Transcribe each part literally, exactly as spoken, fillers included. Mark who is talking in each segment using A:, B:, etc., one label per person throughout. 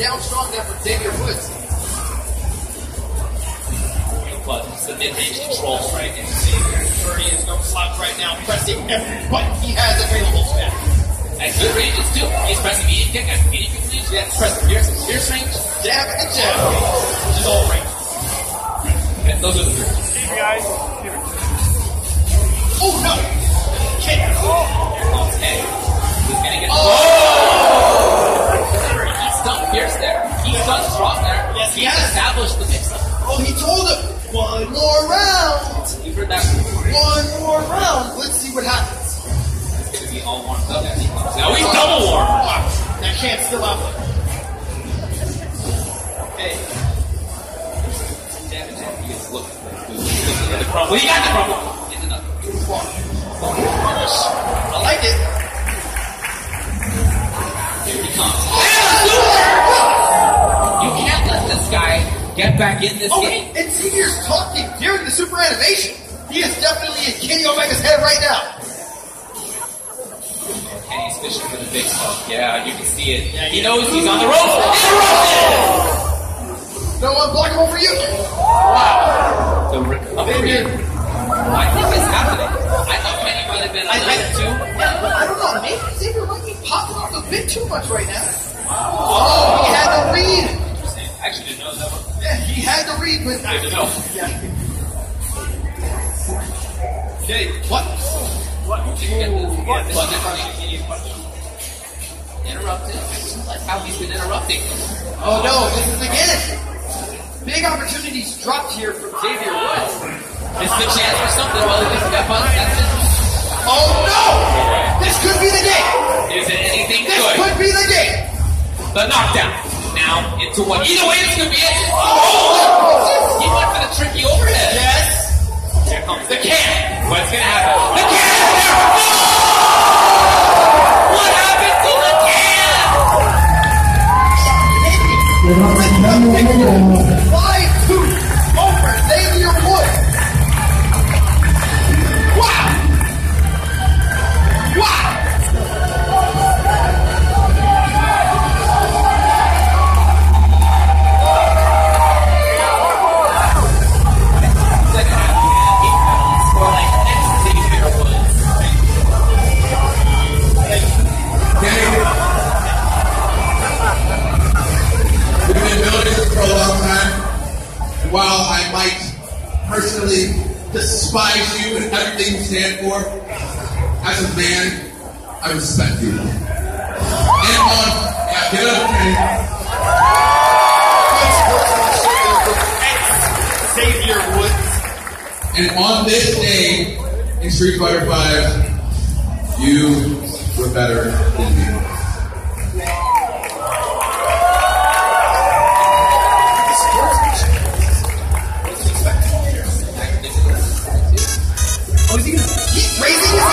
A: down strong there for Xavier Woods.
B: But it's the mid-range control strike, and Xavier thirty is no slouch right now, pressing every button he has available to him. At good ranges too. He's pressing medium kick at medium kick range. Yes, pressing fierce, fierce range, jab and jab, which is all range. And those are the three.
C: Hey guys.
B: Oh no! Kick. Oh. Here comes Ed. He's gonna get.
A: Oh!
B: Remember, he's done fierce there. He's done strong there. Yes, he has established the mix-up.
A: Oh, he told him one more round.
B: You've heard that before.
A: One more round. Let's see what happens.
B: It's gonna be all warmed up as he comes. Now he's double warm.
A: Wow. That can't still out there.
B: Hey. Damage and he is looking for the He's looking for the crumble. He got the crumble. It's another.
A: I like it.
B: Here he comes. You can't let this guy get back in this
A: oh,
B: game.
A: And Xavier's talking during the super animation. He is definitely in Kenny Omega's head right now.
B: Kenny's fishing for the big stuff. Yeah, you can see it. Yeah, he knows he's on the ropes. Interrupted!
A: No unblockable for you.
B: Wow. The recovery. I think it's happening. I thought Kenny might have been a little too.
A: Yeah, but I don't know. Maybe Xavier might be popping off a bit too much right now. Oh, he had to read.
B: Interesting. I actually didn't know that one.
A: Yeah, he had to read, but
B: Good to know.
A: Yeah.
B: Okay, what? What? Did you get this? What? What? Interrupted. I just like how he's been interrupting.
A: Oh no, this is again. Big opportunities dropped here from Xavier Woods.
B: It's the chance for something. Well, if he step up, that's it.
A: Oh no! This could be the game.
B: Is it anything
A: This
B: good?
A: could be the game.
B: The knockdown. Now into what? Either way, this could be it. Oh! He went for the tricky overhead.
A: Yes.
B: Here comes the can. What's gonna happen? The can! What happened to the can?
A: five two over Xavier Woods. Wow! Wow!
D: While I might personally despise you and everything you stand for, as a man, I respect you. And on, yeah, get up, Kenny.
A: Xavier Woods.
D: And on this day in Street Fighter five, you were better than me.
A: Oh, is he gonna keep raising his hand?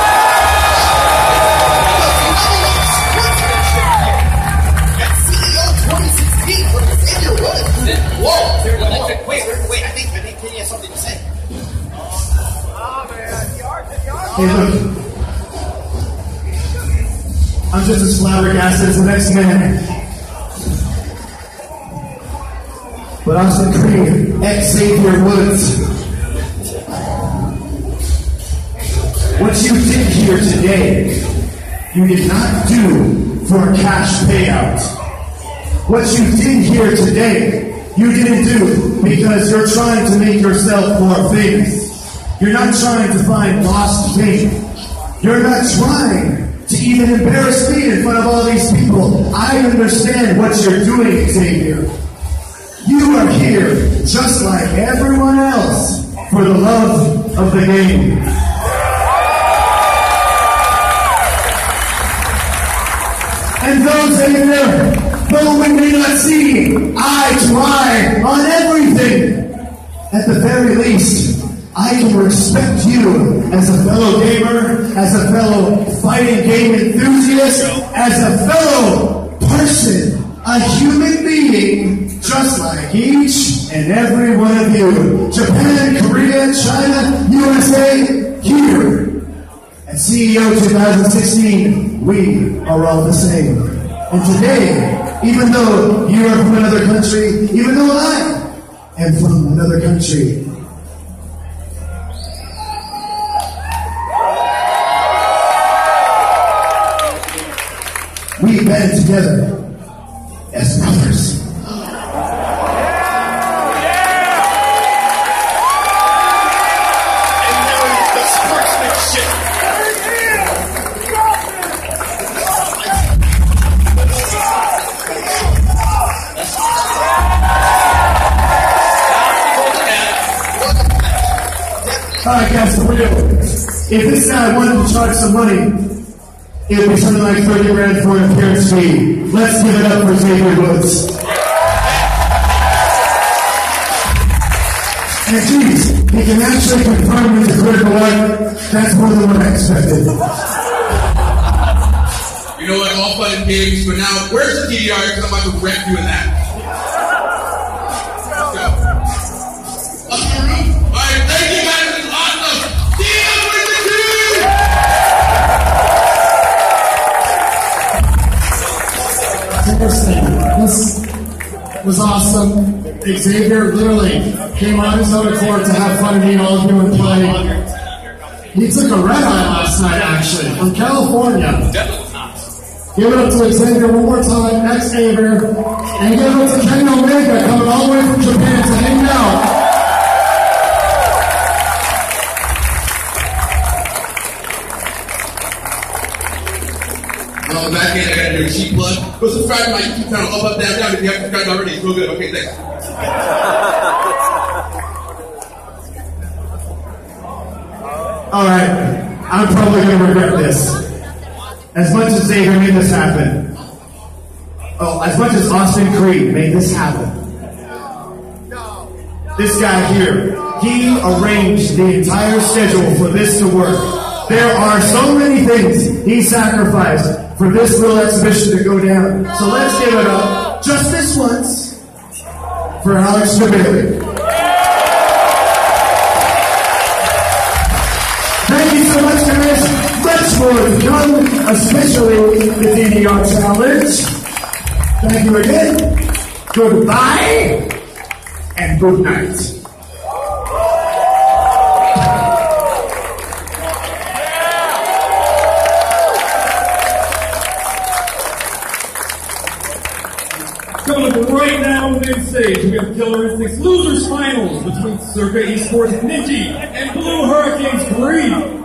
A: That's C E O twenty sixteen from Xavier Woods. Whoa! Wait, wait, wait, I think, I think Kenny has something to say.
E: Hey, look. I'm just as flabbergasted as the next man. But I'm Austin Creed, ex-Xavier Woods. What you did here today, you did not do for a cash payout. What you did here today, you didn't do because you're trying to make yourself more famous. You're not trying to find lost fame. You're not trying to even embarrass me in front of all these people. I understand what you're doing, Xavier. You are here, just like everyone else, for the love of the game. And those Xavier, though we may not see eye to eye on everything, at the very least, I can respect you as a fellow gamer, as a fellow fighting game enthusiast, as a fellow person, a human being, just like each and every one of you. Japan, Korea, China, U S A, here. At C E O twenty sixteen, we are all the same. And today, even though you are from another country, even though I am from another country, we band together as brothers. Alright guys, so we're doing. If this guy wanted to charge some money, it would be something like thirty grand for an appearance fee. Let's give it up for Xavier Woods. And geez, he can actually confirm with the critical light. That's more than what I expected.
D: You know what, all fun and games, but now, where's the T D R? Because I'm about to wreck you in that. Let's go. Alright, thank you guys.
C: This was awesome. Xavier literally came on his own accord to have fun and meet all of you and play. He took a red eye last night, actually, from California. Give it up to Xavier one more time, Xavier. And give it up to Kenny Omega coming all the way from Japan to hang out.
D: On the back end, I got to do a cheap plug. Go subscribe to my YouTube channel, up, up, down, down. If you haven't subscribed already, it's real good. Okay, thanks.
E: Alright, I'm probably going to regret this. As much as Xavier made this happen, oh, as much as Austin Creed made this happen, this guy here, he arranged the entire schedule for this to work. There are so many things he sacrificed for this little exhibition to go down. So let's give it up, just this once, for Alex Bailey. Thank you so much, guys. Much more to come, especially the D D R Challenge. Thank you again. Goodbye and good night.
F: Coming up right now on the main stage, we have Killer Instincts Losers Finals between Circa Esports Ninja and Blue Hurricanes Green.